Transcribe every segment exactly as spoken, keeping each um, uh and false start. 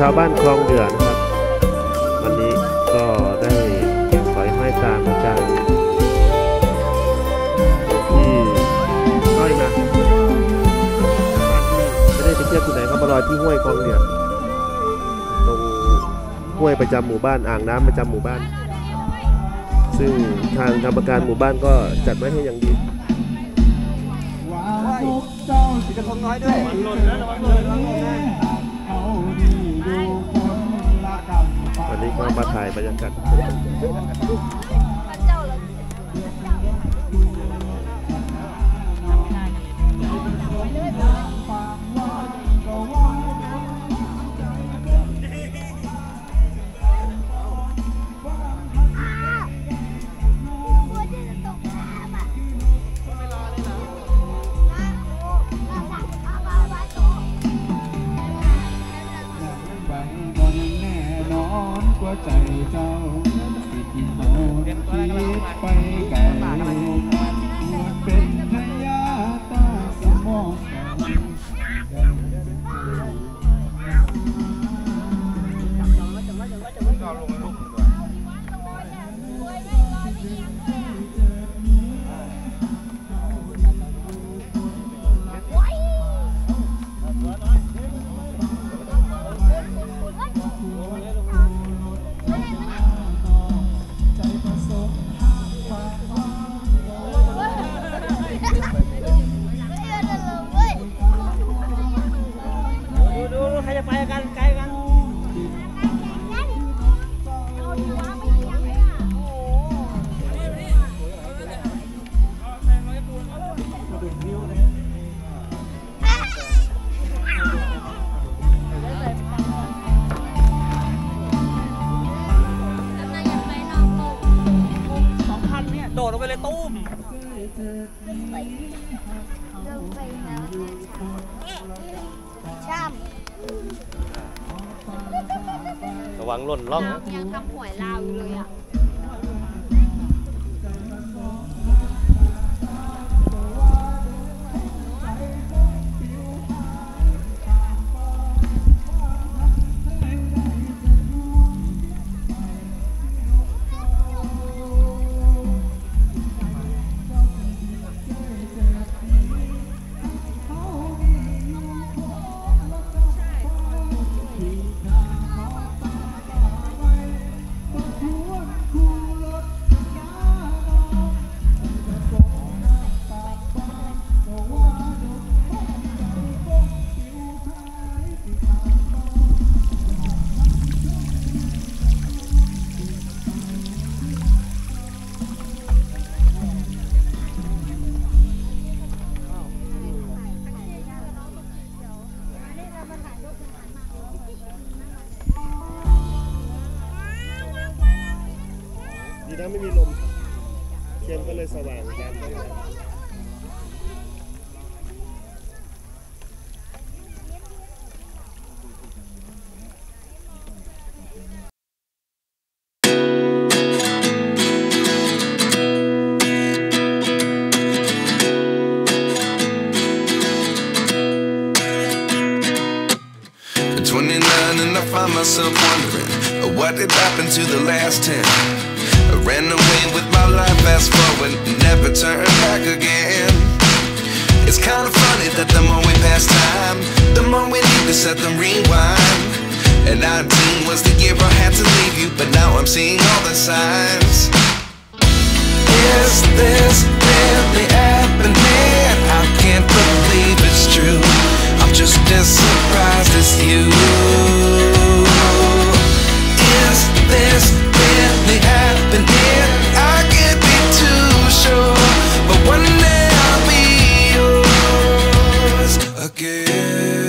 าวบ้านคลองเดือนะครับวันนี้ก็ได้สอยห้อยตามอาจารย์ที่น้อยนะไม่ได้ไปเที่ยวที่ไหนครับมารอที่ห้วยคลองเดือตรงห้วยประจำหมู่บ้านอ่างน้ำประจำหมู่บ้านซึ่งทางกรรมการหมู่บ้านก็จัดไว้ให้อย่างดีมีกระทงน้อยด้วยวันนี้ก็มาถ่ายบรรยากาศใจเจ้าสิกินโน่คิดไปไกลมันเป็นพยาตาสมองโดดลงไปเลยตุ้มระวังหล่นล่องยังทำหวยลาวอยู่เลยอ่ะดีนะไม่มีลมเทียนก็เลยสว่างกันได้เลย twenty-nine and I find myself wondering what did happen to the last ten. I ran away with my life, fast forward, never turn back again. It's kind of funny that the more we pass time, the more we need to set them rewind. And nineteen was the year I had to leave you, but now I'm seeing all the signs. Is this really happening? I can't believe it's true. I'm just as surprised as you. Is this really happening? I can't be too sure, but one day I'll be yours again.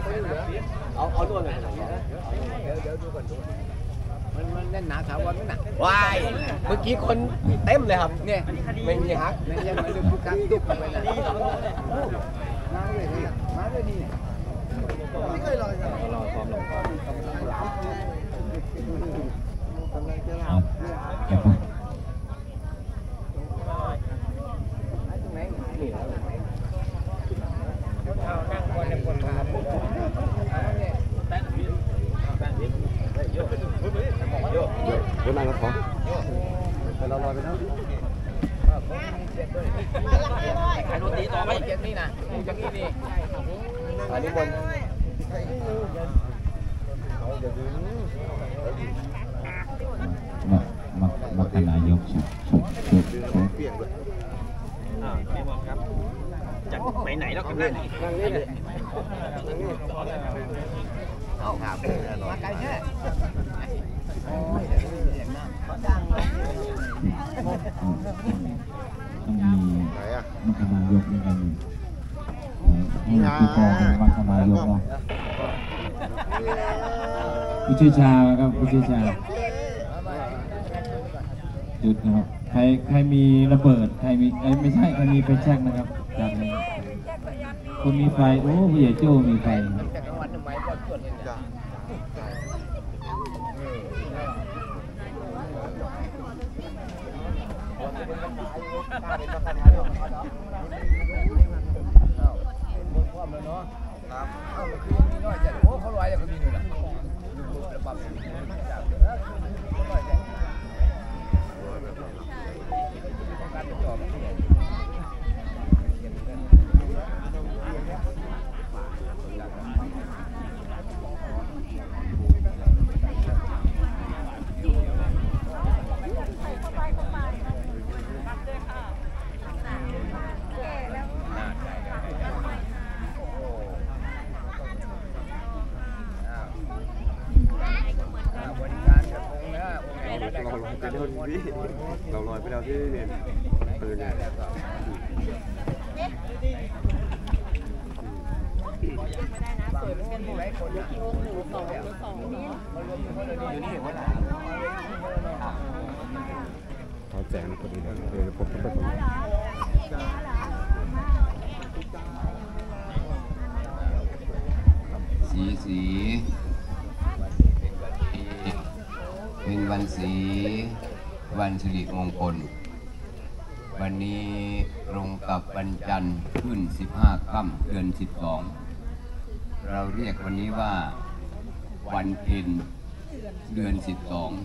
Mình nên nã thảo quên cái nè. วายเมื่อกี้คนเต็มเลยครับเนี่ยไม่มีฮักไม่ยังมาดูทุกครั้งตุ๊บไปเลยมาเลยนี่มาเลยนี่ไม่เคยรอเลยรอพร้อมลงกำลังจะหลับเดี๋ยวผมเวลาเราขอไปเราลอยไปแล้วใครโดนตีต่อไหมเจ็บนี่นะอย่างนี้นี่อันนี้บนมามามาขนายกสุดสุดสุดสุดอ่าพี่บอลครับจากไหนไหนแล้วกันนั่นนั่งนี่เลยเอาครับมาไกลแค่โอ้ยดังเลยต้องมีมัคคณายกนี่กันให้ผู้กองเป็นมัคคณายกเนาะผู้เชี่ยวชาญครับผู้เชี่ยวชาญจุดนะครับใครใครมีระเบิดใครมีไม่ใช่ใครมีไฟแช็กนะครับจากนี้คนมีไฟโอ้ผู้ใหญ่โจ้มีไฟครับเอามาคืนมีน้อยจัดโอ้เขาลอยแล้วก็มีอยู่ละระบำจับเยอะน้อยจัดต้องการจะจอบเราลอยไปแล้วที่เนี่ยปืนเนี่ยเขาแจงพอดีเลยเดี๋ยวผมจะไปสีสีเป็นวันสีวันสิริมงคลวันนี้ตรงกับวันจันทร์ขึ้นสิบห้าค่ำเดือนสิบสองเราเรียกวันนี้ว่าวันเพ็ญเดือนสิบสอง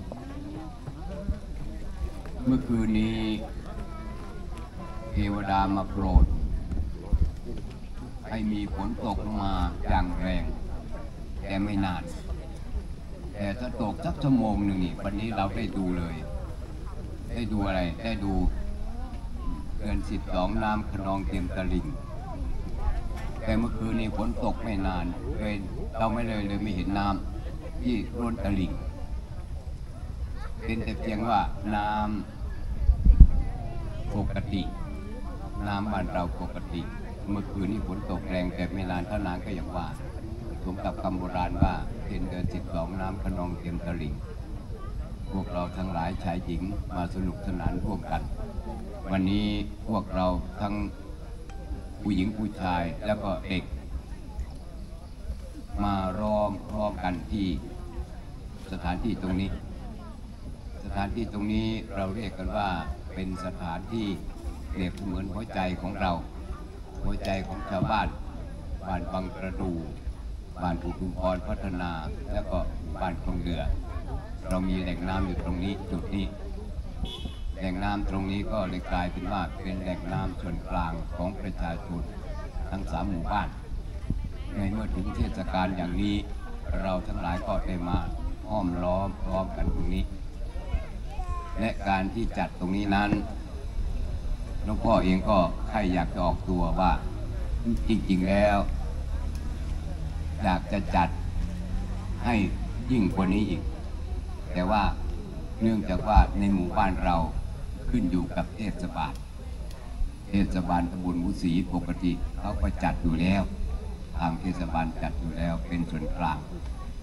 เมื่อคืนนี้เทวดามาโปรดให้มีฝนตกลงมาอย่างแรงแต่ไม่นานแต่ถ้าตกสักชั่วโมงหนึ่งนี่วันนี้เราได้ดูเลยได้ดูอะไรได้ดูเดือนสิบสองน้ำขนองเต็มตลิ่งแต่เมื่อคืนนี้ฝนตกไม่นานเลยเราไม่เลยเลยไม่เห็นน้ำที่ล้นตลิ่งเป็นแต่เพียงว่าน้ำปกติน้ำบ้านเราปกติเมื่อคืนนี้ฝนตกแรงแต่ไม่นานเท่านานก็อย่างว่าสมกับคำโบราณว่าเป็นเดือนสิบสองน้ำขนองเต็มตลิ่งพวกเราทั้งหลายชายหญิงมาสนุกสนานร่วมกันวันนี้พวกเราทั้งผู้หญิงผู้ชายแล้วก็เด็กมาล้อมพร้อมกันที่สถานที่ตรงนี้สถานที่ตรงนี้เราเรียกกันว่าเป็นสถานที่เปรียบเหมือนหัวใจของเราหัวใจของชาวบ้านบ้านบางประดูบ้านอุทุมพรพัฒนาแล้วก็บ้านคลองเรือเรามีแหล่งน้ำอยู่ตรงนี้จุดนี้แหล่งน้ำตรงนี้ก็เลยกลายเป็นว่าเป็นแหล่งน้ำส่วนกลางของประชาชนทั้งสามหมู่บ้านในเมื่อถึงเทศกาลอย่างนี้เราทั้งหลายก็ได้มาอ้อมล้อมพร้อมกันตรงนี้และการที่จัดตรงนี้นั้นหลวงพ่อเองก็ใครอยากจะออกตัวว่าจริงๆแล้วอยากจะจัดให้ยิ่งกว่านี้อีกแต่ว่าเนื่องจากว่าในหมู่บ้านเราขึ้นอยู่กับเทศบาลเทศบาลตำบลวุษีปกติเขาก็จัดอยู่แล้วทางเทศบาลจัดอยู่แล้วเป็นส่วนกลาง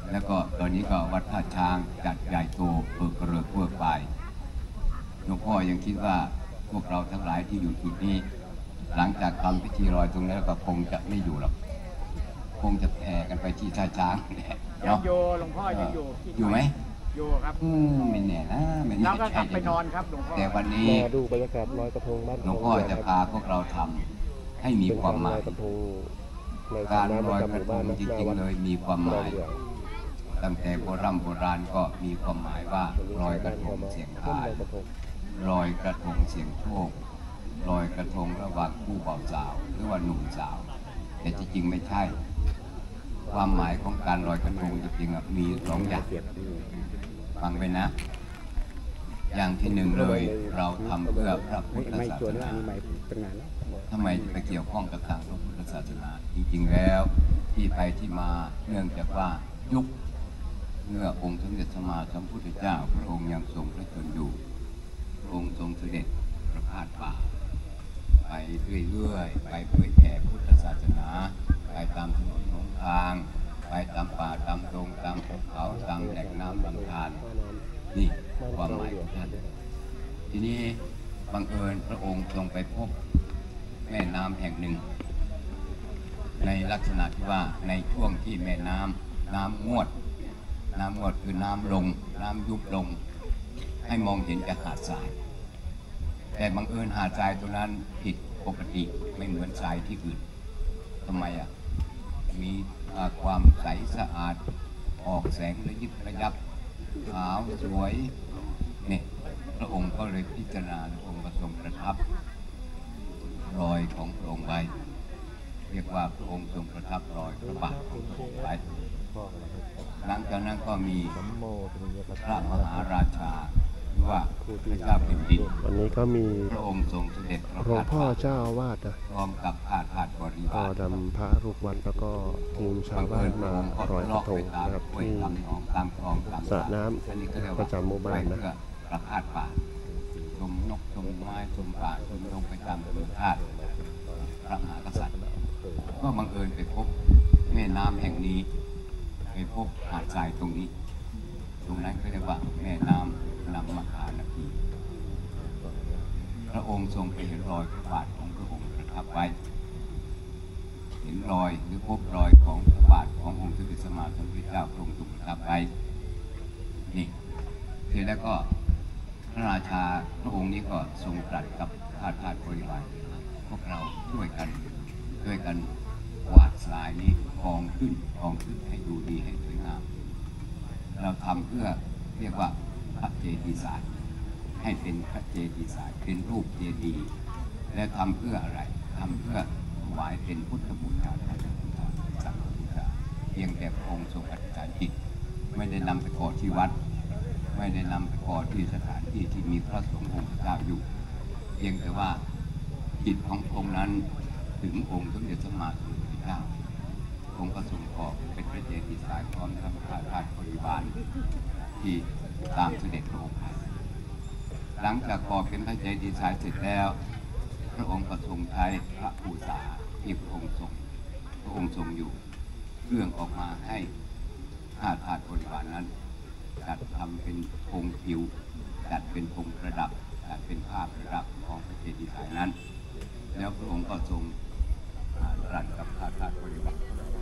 แล้วก็ตอนนี้ก็วัดท่าช้างจัดใหญ่โตเปิดกระเริกเปิดไปหลวงพ่อยังคิดว่าพวกเราทั้งหลายที่อยู่จุดนี้หลังจากทำพิธีลอยตรงนี้แล้วก็คงจะไม่อยู่หรอกคงจะแผ่กันไปที่ท่าช้างเนาะโยหลวงพ่อยังอยู่อยู่ไหมอยู่ครับอืมไม่แน่นะไม่แน่แล้วก็กใช่ลับไปนอนครับหลวงพ่อแต่วันนี้มาดูบรรยากาศลอยกระทงบ้านหลวงพ่อจะพาพวกเราทำให้มีความหมายเป็นกรลอยกระทงในการน้ำลปอยระจำหกระมู่ทบ้านงนะจหน้าริงวัดๆเลยมีความหมายดอนเหลืองตั้งแต่โบราณโบราณก็มีความหมายว่าลอยกระทงเสียงขึ้นทายลอยกระทงลอยกระทงเสียงโชคลอยกระทงระหว่างคู่บ่าวสาวหรือว่าหนุ่มสาว แต่จริงๆไม่ใช่ ความหมายของการลอยกระทงจริงๆมีสองอย่างฟังไปนะ อย่างที่หนึ่งเลยเราทำเพื่อพระพุทธศาสนาทำไมไปเกี่ยวข้องกับทางพระพุทธศาสนา จริงๆแล้วที่ไปที่มาเนื่องจากว่ายุคเมื่อองค์สมเด็จสมมาสัมพุทธเจ้าพระองค์ยังทรงพระชนอยู่พระองค์ทรงเสด็จประพาสป่าไปเรื่อยๆไปเผยแผ่พุทธศาสนาไปตามถนนหนทางไปตามป่าตามดงตามภูเขาตามแหล่งน้ำลำธารนี่ความหมายของท่านทีนี้บังเอิญพระองค์ทรงไปพบแม่น้ำแห่งหนึ่งในลักษณะที่ว่าในช่วงที่แม่น้ำน้ำงวดน้ำงวดคือน้ำลงน้ำยุบลงให้มองเห็นจากหาดทรายแต่บังเอิญหาดทรายตัวนั้นผิดปกติไม่เหมือนทรายที่อื่นทำไมอ่ะมีความใสสะอาดออกแสงระยิบระยับขาวสวยนี่พระองค์ก็เลยพิจารณาพระองค์ก็ทรงประทับรอยของพระองค์ไว้เรียกว่าพระองค์ทรงประทับรอยพระบาทของพระองค์ไว้หลังจากนั้นก็มีพระมหาราชาหรือว่าพระเจ้าแผ่นดินวันนี้ก็มีพระองค์ทรงเสด็จประหลวงพาสพ่อป่าเจ้าอาวาสนะพร้อมกับข้าทาสบริก็วารนำพระรูปวัดแล้วก็ทีมชาวบ้านมาลอยกระทงนะครับที่ตามคลองตามสระน้ำอันนี้ก็เรียกปว่าระจำหมู่บ้านนะเพื่อประพาสป่าชมนกชมไม้ชมป่าชมดงไปตามธรรมชาติพระมหากษัตริย์ก็บังเอิญไปพบแม่น้ำแห่งนี้ไปพบหาดทรายตรงนี้ ตรงนั้นก็เรียกว่าแม่น้ำลำมะขามนาทีพระองค์ทรงไปเห็นรอยพระบาทของพระองค์ประทับไว้ เห็นรอยหรือพบรอยของพระบาทขององค์สมเด็จสมมาสัมพุทธเจ้าพระองค์ทรงประทับไว้นี่เสร็จแล้วก็พระราชาพระองค์นี้ก็ทรงตรัสกับข้าทาสบริวารพวกเราช่วยกันช่วยกันกวาดทรายนี้กองขึ้นกองขึ้นให้ดูดีให้สวยงามเราทำเพื่อเรียกว่าพระเจดีย์ศาสตร์ให้เป็นพระเจดีย์ศาสตร์เป็นรูปเจดีย์และทำเพื่ออะไรทำเพื่อถวายเป็นพุทธบูชาพระพุทธบูชาสังฆบูชาเพียงแต่พระองค์ทรงอธิษฐานจิตไม่ได้นำไปก่อที่วัดไม่ได้นำไปก่อที่สถานที่ที่มีพระสงฆ์องค์เจ้าอยู่เพียงแต่ว่าจิตของพระองค์นั้นถึงองค์สมเด็จสมมาสัมพุทธเจ้าองค์ก็ทรงก่อเป็นพระเจดีย์ศาสตร์พร้อมทั้งข้าทาสบริวารที่ตามเสด็จพระองค์ไปหลังจากก่อเป็นพระเจดีย์ศาสตร์เสร็จแล้วพระองค์ก็ทรงใช้พระภูษาที่พระองค์ทรงพระองค์ทรงอยู่เครื่องออกมาให้ข้าทาสบริวารนั้นจัดทำเป็นธงผิวจัดเป็นธงประดับจัดเป็นภาพประดับของพระเจดีย์ศาสตร์นั้นแล้วพระองค์ก็ทรงรันกับข้าทาสบริวาร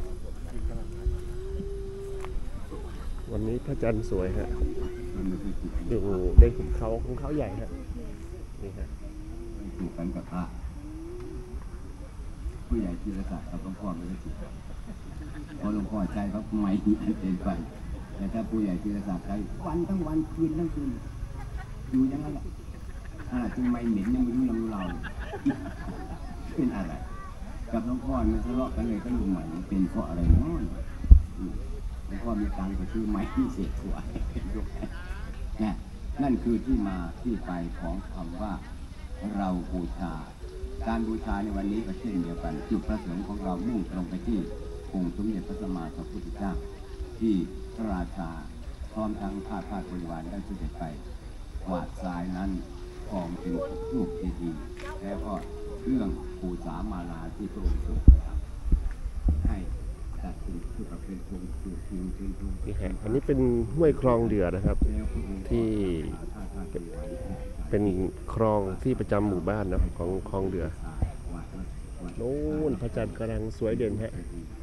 วันนี้พระจันทร์สวยฮะมันไม่ใช่ถูกอยู่ในหุบเขาของเขาใหญ่ฮะนี่ฮะถูกกันกับพระผู้ใหญ่ที่รักษากับหลวงพ่อไม่ได้ถูกกันเพราะหลวงพ่อใจเขาไม่อันเป็นไปแต่ถ้าผู้ใหญ่ที่รักษาใจวันทั้งวันคืนทั้งคืนอยู่อย่างนั้นแหละขนาดจึงไม่เหม็นยังไม่รู้ลำเราเป็นอะไรกับหลวงพ่อมันทะเลาะกันเลยก็ลุงใหม่เป็นเพราะอะไรน้อยหลวงพ่อมีตังค์ไปซื้อไม้ที่เศษถั่วเนี่ยนั่นคือที่มาที่ไปของคำว่าเราบูชาการบูชาในวันนี้ก็เช่นเดียวกันจุดประสงค์ของเรามุ่งตรงไปที่องค์สมเด็จพระสัมมาสัมพุทธเจ้าที่พระราชาพร้อมทั้งข้าทาสบริวารได้เสด็จไปกวาดทรายนั้นกองเป็นรูปเจดีย์แล้วก็เครื่องปูสามาลาที่พระองค์ทรงให้จัดเป็นคือแบบเป็นวงคือคือคือวงนี่ฮะอันนี้เป็นห้วยคลองเดือนะครับ ที่เป็นคลองที่ประจำหมู่บ้านนะของคลองเดือโน่นพระจันทร์กำลังสวยเด่นฮะ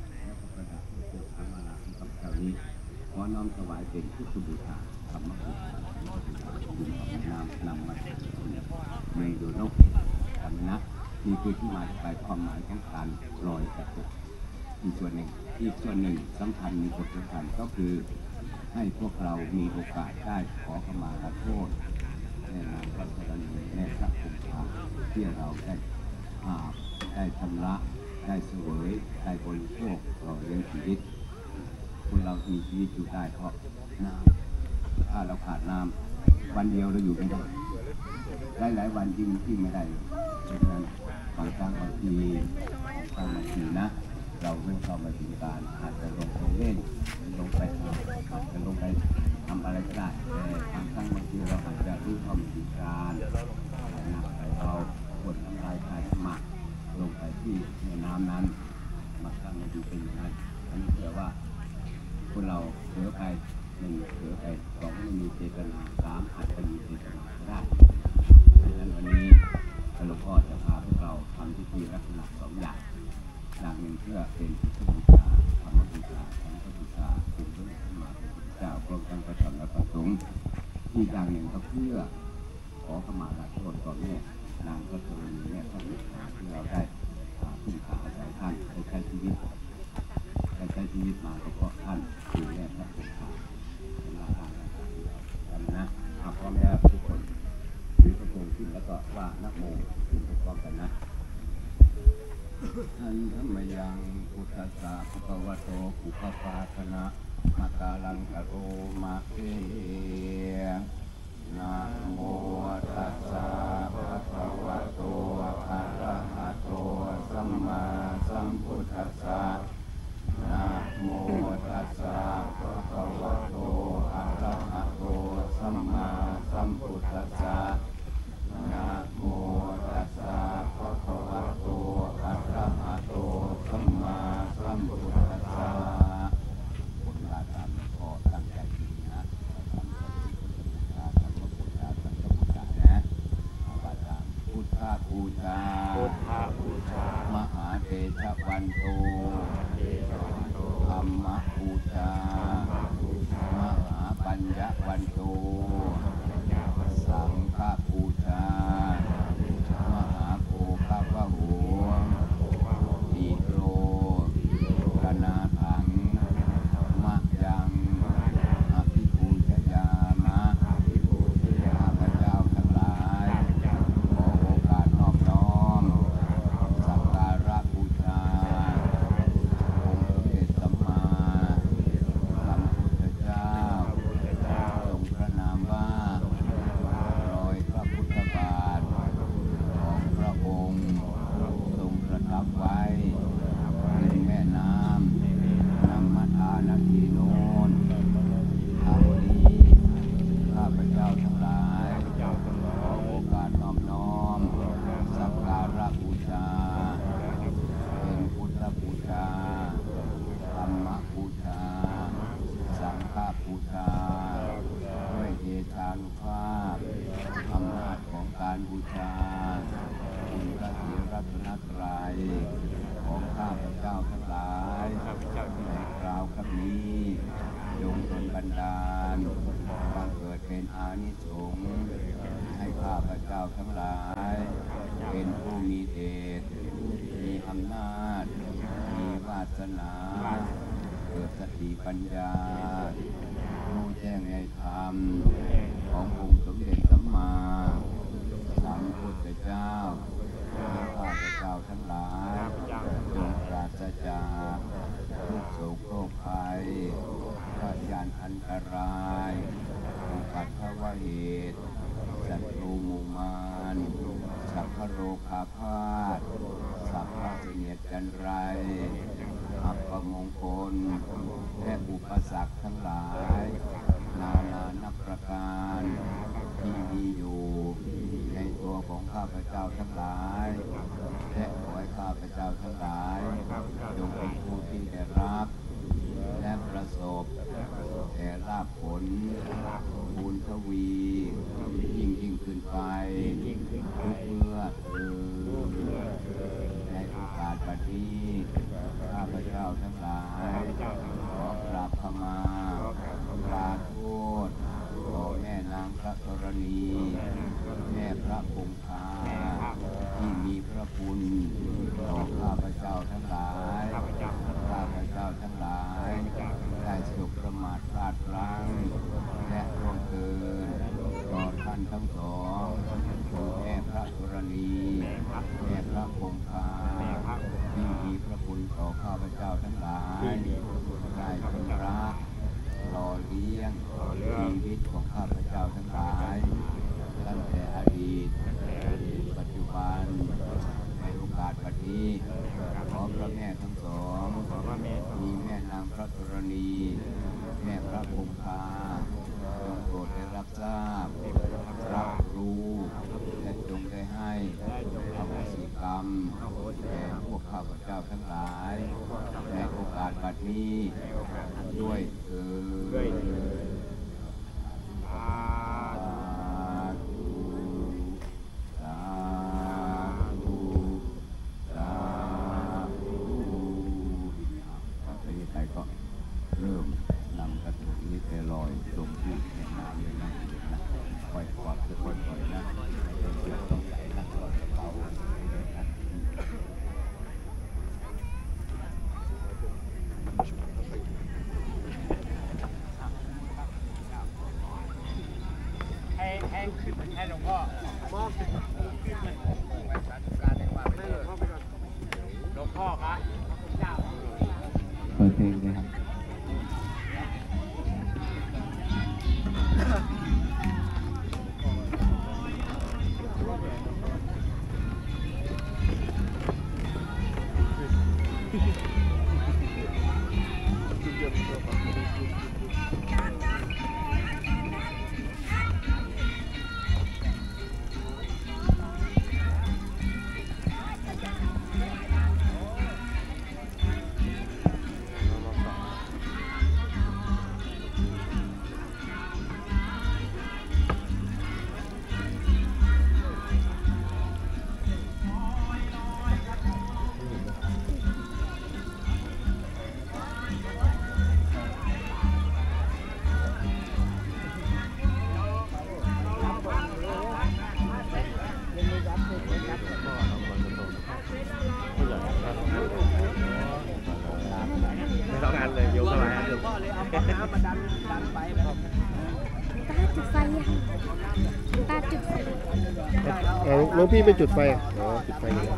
ขอน้อมถวายเป็นพุทธบูชาธรรมบูชานำนำมาในดูนกกันนะนี่คือที่มาไปความหมายของการลอยกระทงอีกส่วนหนึ่งอีกส่วนหนึ่งสำคัญมีบทสำคัญก็คือให้พวกเรามีโอกาสได้ขอขมาขอโทษในนามพระกรณีในพระคุณธรรมที่เราได้อาบได้ชำระได้เสวยได้บริโภคต่อเลี้ยงชีวิตคนเรามีชีวิตอยู่ได้เพราะน้ำถ้าเราขาดน้ำวันเดียวเราอยู่ไม่ได้หลายหลายวันยิ่งยิ่งไม่ได้เพราะฉะนั้นบางครั้งบางทีบางทีนะเราเริ่มเข้ามาถึงการอาจจะลงไปเล่นลงไปอาจจะลงไปทำอะไรก็ได้แต่บางครั้งบางทีเราอาจจะรู้เข้ามาถึงการนะไปเอาบททำลายกายหมักลงไปที่ในน้ำนั้นบางครั้งมันดูเป็นอย่างนั้นอันนี้แปลว่าคนเราเสือไปหนึ่งเสือไปสองไม่มีเจตนาสามอาจจะมีเจตนาได้ดังนั้นวันนี้หลวงพ่อจะพาพวกเราทำพิธีลักษณะสองอย่างอย่างหนึ่งเพื่อเป็นพุทธบูชาธรรมบูชาสังฆบูชาคุณพระสัมมาสัมพุทธเจ้าพร้อมทั้งพระธรรมและพระสงฆ์อีกอย่างหนึ่งก็เพื่อขอขมาลาโทษต่อแม่นางพระธรณีแม่พระบิดาที่เราได้พึ่งพาอาศัยท่านได้ใช้ชีวิตได้ใช้ชีวิตมาก็เพราะท่านคือแม่พระบิดาเป็นลาภาทำนะเอาพร้อมแล้วทุกคนถือกระโปรงขึ้นแล้วก็ว่านะโมขึ้นพร้อมกันนะอันธรรมยังพุทธัสสะภะคะวะโตปุพพาคนะมะกาลังกะโรมะเอนะโมตัสสะภะคะวะโตอะระหะโตสัมมาสัมพุทธัสสะนะโมตัสสะภะคะวะโตอะระหะโตสัมมาสัมพุทธัสสะนะโมตัสสะภะคะวะโตอะระหะโตสัมมาสัมพุทธัสสะบุญญาตามขอตั้งใจดีนะทำบุญญาทำบุญญาทำบุญญานะบาตามพุทธบูชาพุทธบูชามหาเตชะวันโตธรรมบูชามหาปัญญวันโตสังฆบูชามหาโภคพระโหติโรกนาถังมะยังอภิปูชยามะข้าพเจ้าทั้งหลายขอโอกาสนอบน้อมสักการะบูชาองค์สมเด็จสัมมาสัมพุทธเจ้าทรงพระนามว่ารอยพระพุทธบาทของพระองค์ทรงประทับไว้ในแม่น้ำน้ำมัทานาทีโน้นทางนี้ข้าพเจ้าทั้งหลายขอโอกาสน้อมน้อมสักการะบูชาเป็นพุทธบูชาธรรมบูชาสังฆบูชาด้วยเดชานุภาพอำนาจของการบูชาคุณพระศรีรัตนตรัยของข้าพเจ้าทั้งหลายในคราวครั้งนี้จงดลบันดาลบังเกิดเป็นอานิสงส์ให้ข้าพเจ้าทั้งหลายเป็นผู้มีเดชมีอำนาจมีวาสนาเกิดสติปัญญารู้แจ้งในธรรมขององค์สมเด็จสัมมาสัมพุทธเจ้าให้ข้าพเจ้าทั้งหลายจงปราศจากทุกโศกโรคภัยพยานอันตรายอุปัตถวเหตุศัตรูหมู่มารสัพพโรคาพาธสัพพเสนียดจันไรอัปมงคลและอุปสรรคทั้งหลายนานานับประการที่มีอยู่ในตัวของข้าพเจ้าทั้งหลายและขอให้ข้าพเจ้าทั้งหลายจงเป็นผู้ที่ได้รับระคุณต่อข้าพเจ้าทั้งหลายข้าพเจ้าทั้งหลายได้สุขประมาทพลาดพลั้งและร่วงเกินต่อท่านทั้งสองคือแม่พระธรณีแม่พระคงคาที่มีพระคุณต่อข้าพเจ้าทั้งหลายได้ชำระหล่อเลี้ยงชีวิตของข้าพเจ้าทั้งหลายตั้งแต่อดีตปัจจุบันในโอกาสบัดนี้ขอพระแม่ทั้งสองมีแม่นางพระธรณีแม่พระคงคาจงโปรดได้รับทราบรับรู้และจงได้ให้อโหสิกรรมแก่พวกข้าพเจ้าทั้งหลายในโอกาสบัดนี้ด้วยเถิดสาธุสาธุสาธุต่อไปนี้ใครก็เริ่มนำกระถิ่นนี้ไปลอยลงที่แม่น้ำเลยนะนะปล่อยความค่อยๆปล่อยนะเป็นเชือกต้องใส่นะลอยกระเป๋าให้ให้ให้หลวงพ่อมอบหลวงพ่อครับเปิดเพลงเลยครับหลวงพี่ไม่จุดไฟอ๋อจุดไฟเลย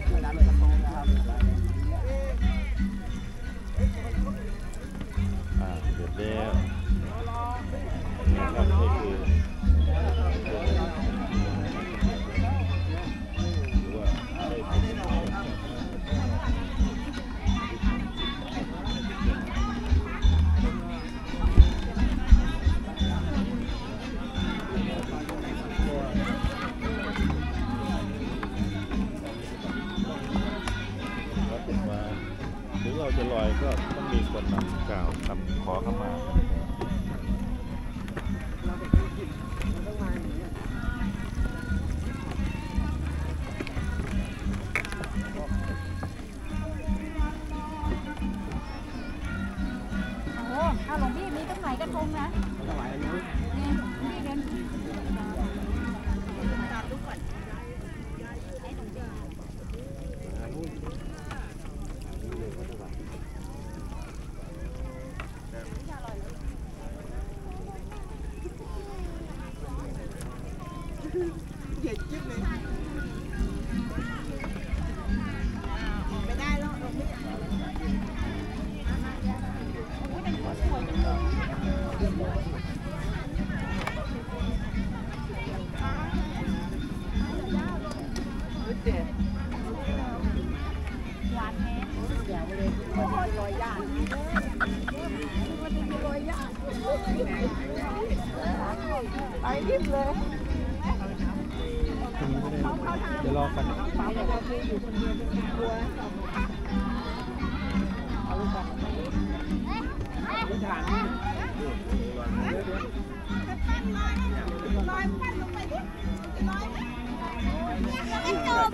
อ่าเดือดแล้วนะครับนี่คือจะลอยก็ต้องมีคนนำกล่าวคำขอเข้ามาโอ้เอาหลวงพี่มีตั้งไหนกระทงนะนี่นี่เดินไปรีบเลยเดี๋ยวรอกันอยู่คนเดียวเป็นกลัวเอาลูกกันลูกฐานลอยปั้นลงไปดิลอยไม่จบ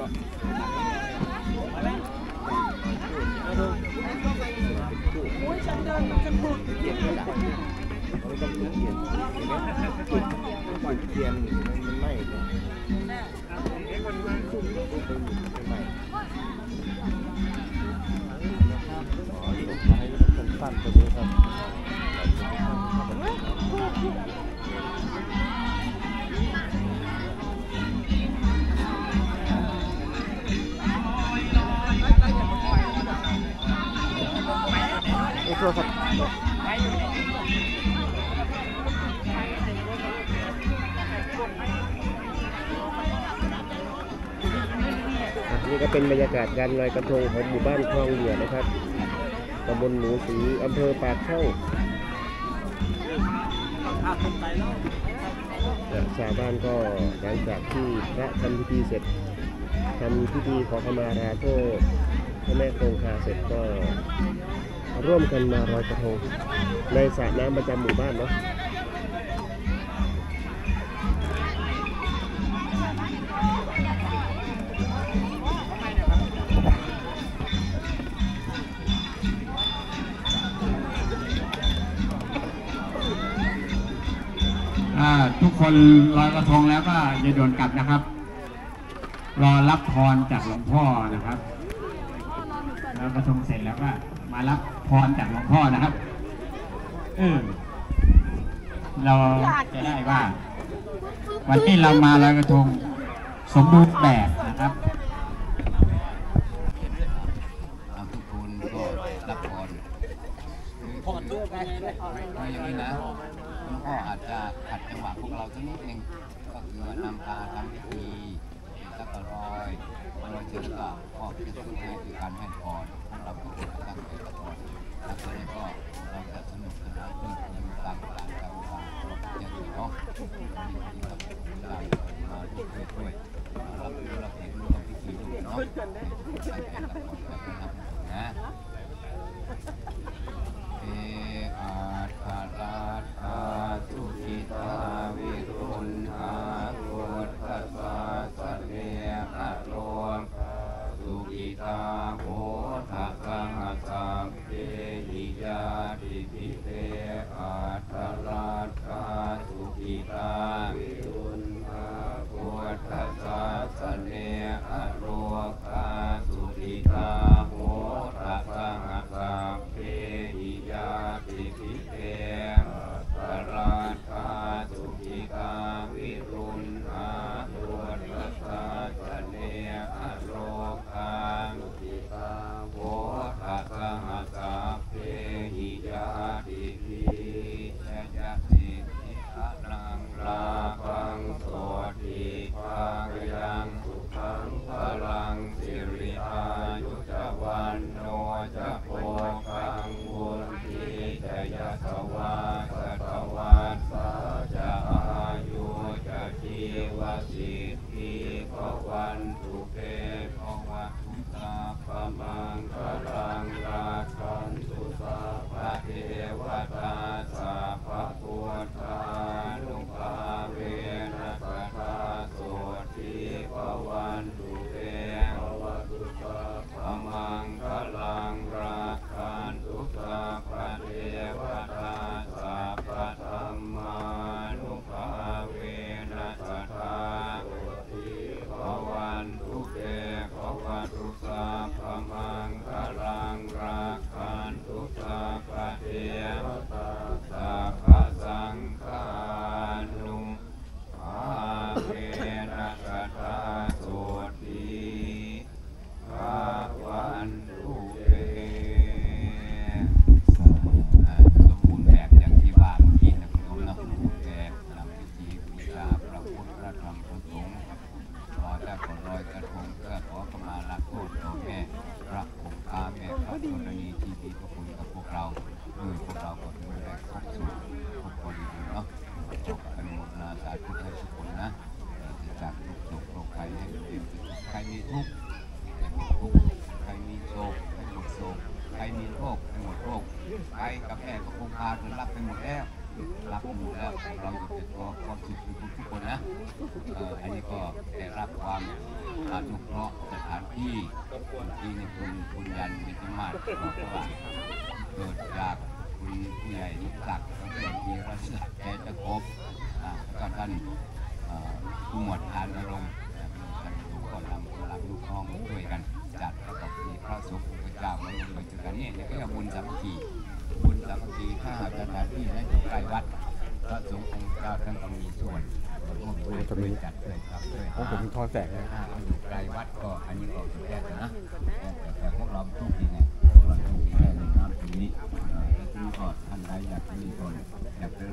โอ้ยฉันเดินมันจะบุกเกียร์เลยเราต้องเกียร์เกียร์จุดก่อนเกียร์มันไหม้เลยแม่เอ็กซ์มันมันสุ่มด้วยมันไหม้โทษครับนี่ก็เป็นบรรยากาศการลอยกระทงของหมู่บ้านคลองเหลือนะครับตำบลหมูศรีอำเภอปากช่องชาวบ้านก็หลังจากที่พระทำพิธีเสร็จทำพิธีขอขมาลาโทษพระแม่คงคาเสร็จก็ร่วมกันมาลอยกระทงในสระน้ำประจำหมู่บ้านเนาะทุกคนลอยกระทงแล้วก็อย่าโดนกลับนะครับรอรับพรจากหลวงพ่อนะครับลอยกระทงเสร็จแล้วก็มารับพรจากหลวงพ่อนะครับเออเราจะได้ว่าวันนี้เรามาลอยกระทงสมบูรณ์แบบนะครับทุกคนก็รับพรพรด้วยกันอย่างนี้นะหลวงพ่ออาจจะขัดจังหวะพวกเราสักนิดนึงก็คือนำพาทำพิธีสักรอยมาลอยเสร็จแล้วก็พ่อพิธีสุดท้ายคือการให้พรพวกเราก็ควรตั้งใจกับพรหลังจากนั้นก็เราจะสนุกสนานเพื่อเรื่องตามการตามการอย่างนี้เนาะที่เราได้มาด้วยด้วยรับรู้รับเห็นรู้กับพิธีด้วยเนาะใส่ใจกับพรแบบนั้นนะเออาทาราธาสุขิตาวิรุณอาโกตัสสะสะเนอะโลสุขิตาโหทัสสะสัพเพหิยาติภิเตอาทาราธาสุขิตาวิรุณอาโกตัสสะสะเนอะโลกาสุขิตาโหทัสสะสัพเพหิยาติภิเตอาทาราธาสุขิตาวิรุณอาโกตัสสะสะเนอะโลกาสุขิตาโหทัสสะสัพเพหิยาติภิเตยะติทิอะนังราภังโสติภายังสุขังพลังสิริอายุจวันโนจะโพคังบุญทิจยสวาสตวัสสะจะอายุจะชีวสิทธิภวันตุเตภวตุสาพมังคลังราคันตุสาภเทวตาสาภพุทธานุภาเวนะสัทธาโสติภวันตุเตภวตุสาพมังคลังราคันตุสาภเทวตาสาภธัมมานุภาเวนะสัทธาโสติภวันตุเตภวตุสาพมังคลังราคันตุสาภเทวตาสาภสังฆานุภาเวนะสัทธาโสติภวันตุเตสมบูรณ์แบบอย่างที่ว่าเมื่อกี้นะคุณโยมนะสมบูรณ์แบบนำพิธีบูชาพระพุทธพระธรรมพระสงฆ์รอได้ก่อนลอยกระทงเพื่อขอขมาลาโทษต่อแม่พระคงคาแม่พระธรณีที่มีพระคุณกับพวกเราด้วยพวกเราก็ดูแลครบสุขทุกคนอยู่เนาะขออนุโมทนาสาธุให้ทุกคนนะจะจากทุกโศกโรคภัยให้เป็นสุขใครมีทุกข์ให้หมดทุกข์ใครมีโศกให้หมดโศกใครมีโรคให้หมดโรคใครกับแม่ก็คงพาจะรับไปหมดแล้วรับไปหมดแล้วเราอยู่ในตัวความสุขทุกทุกคนนะเอออันนี้ก็ได้รับความอนุเคราะห์สถานที่ที่ในคุณคุณยันมิตรมาศบอกว่าเกิดจากคุณผู้ใหญ่นิสักแล้วก็มีรัศดรแกจะครบก็ท่านผู้หมวดทานอารมณ์ท่านทุกคนนำกำลังลูกน้องช่วยกันจัดแล้วก็มีพระสงฆ์พระเจ้ามาลงไปเจอกันนี่นี่ก็เรียกบุญสามัคคีบุญสามัคคีถ้าหากสถานที่นั้นอยู่ใกล้วัดพระสงฆ์องค์เจ้าท่านก็มีส่วนร่วมด้วยช่วยจัดด้วยครับด้วยเพราะผมทอแสงนะถ้าอยู่ไกลวัดก็อันนี้ก็แย่นะแต่พวกเราโชคดีไงพวกเราโชคดีได้ในน้ำตรงนี้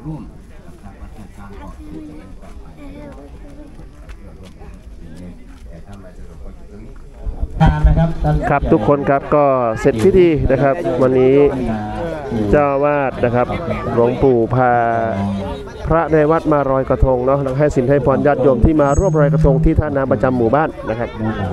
ร่วมกับทางวัดต่างๆก็ดูจะเป็นปลอดภัยแต่ถ้ามาเจอคนตรงนี้ครับทุกคนครับก็เสร็จพิธีนะครับ วันนี้เจ้าวาดนะครับหลวงปู่พาพระในวัดมารอยกระทงเนาะแล้วให้สินให้พรญาติโยมที่มาร่วมรอยกระทงที่ท่าน้ำประจำหมู่บ้านนะครับ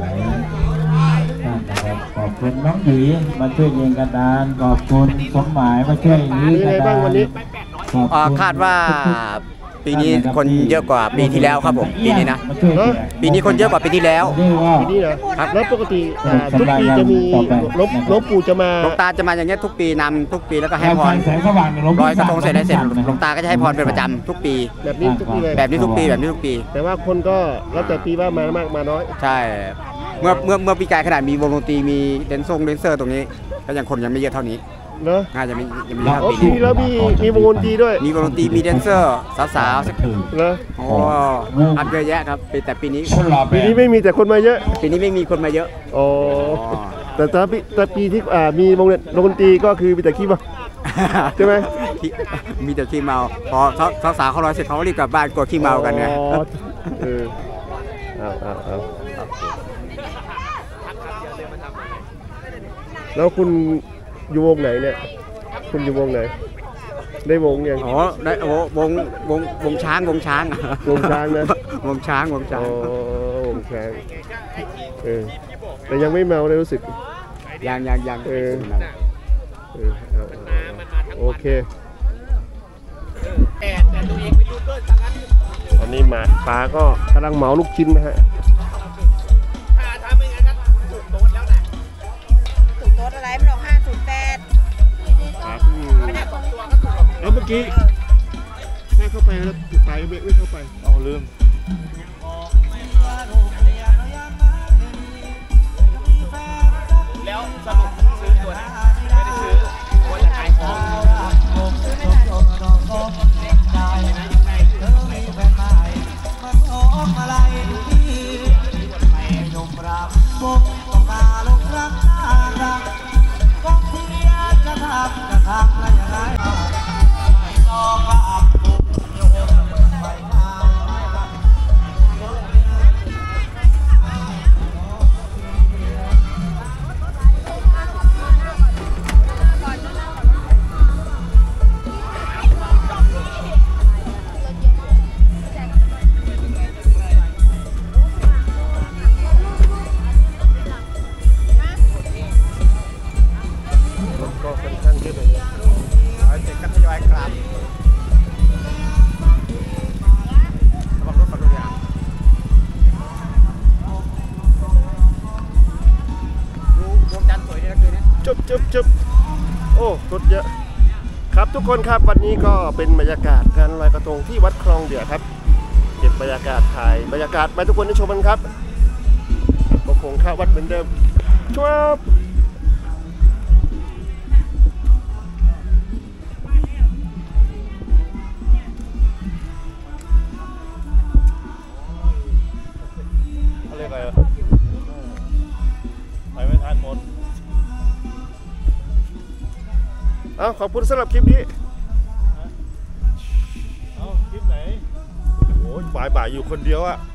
ขอบคุณน้องหยีมาช่วยเรียงกระดานขอบคุณสมหมายมาช่วยยื้อกระดานอ่าคาดว่าปีนี้คนเยอะกว่าปีที่แล้วครับผมปีนี้นะปีนี้คนเยอะกว่าปีที่แล้วปีนี้นะครับแล้วปกติอ่าทุกปีจะมีหลวงหลวงปู่จะมาหลวงตาจะมาอย่างเงี้ยทุกปีนำทุกปีแล้วก็ให้พรแสงสว่างลอยกระทงเสร็จได้เสร็จหลวงตาก็จะให้พรเป็นประจำทุกปีแบบนี้ทุกปีเลยแบบนี้ทุกปีแบบนี้ทุกปีแต่ว่าคนก็แล้วแต่ปีว่ามามากมาน้อยใช่เมื่อเมื่อเมื่อปีกายขนาดมีวงดนตรีมีแดนซงแดนเซอร์ตรงนี้ก็ยังคนยังไม่เยอะเท่านี้เนอะน่าจะไม่ยังไม่เยอะอ๋อปีปีนี้นี้แล้วมีมีวงดนตรีด้วยมีวงดนตรีมีแดนเซอร์สาวๆสักเนอะโอ้อัดเยอะแยะครับแต่ปีนี้ปีนี้ไม่มีแต่คนมาเยอะปีนี้ไม่มีคนมาเยอะอ๋อแต่แต่ปีแต่ปีที่อ่ามีวงดนตรีก็คือมีแต่ขี้มาใช่ไหมมีแต่ขี้เมาพอสาวๆเขาร้อยเสร็จเขาก็รีบกลับบ้านกลัวขี้เมากันไงอ๋อเออเอาเอาเอาแล้วคุณอยู่วงไหนเนี่ย คุณอยู่วงไหน ได้วงยังอ๋อได้โอ้วงวงวงช้างวงช้างวงช้างนะวงช้างวงช้าอ๋งอวงช้างเออแต่ยังไม่เมาเลยรู้สึกยังยังยังเออเออเอาเอาเอาโอเคตอนนี้หมาป้าก็กำลังเหมาลูกชิ้นนะฮะถูกโต๊ดอะไรมันออกห้าศูนย์แปดแล้วเมื่อกี้แม่เข้าไปแล้วไปไม่ไม่เข้าไปอ๋อลืมแล้วสรุปซื้อตัวไหนไม่ได้ซื้อว่าจะขายของก็ค่อนข้างเยอะเลยร้อยเจ็ดก็ทยอยกลับระวังรถฝั่งนู้นอย่างดูดวงจันทร์สวยดีนะคืนนี้จุ๊บจุ๊บจุ๊บโอ้รถเยอะครับทุกคนครับวันนี้ก็เป็นบรรยากาศการลอยกระทงที่วัดคลองเดือครับเก็บบรรยากาศถ่ายบรรยากาศไปทุกคนได้ชมกันครับก็คงเข้าวัดเหมือนเดิมช่วยไปไม่ทันหมดเอาขอบคุณสำหรับคลิปนี้เอาคลิปไหนโอ้ยบ่ายบ่ายอยู่คนเดียวอะ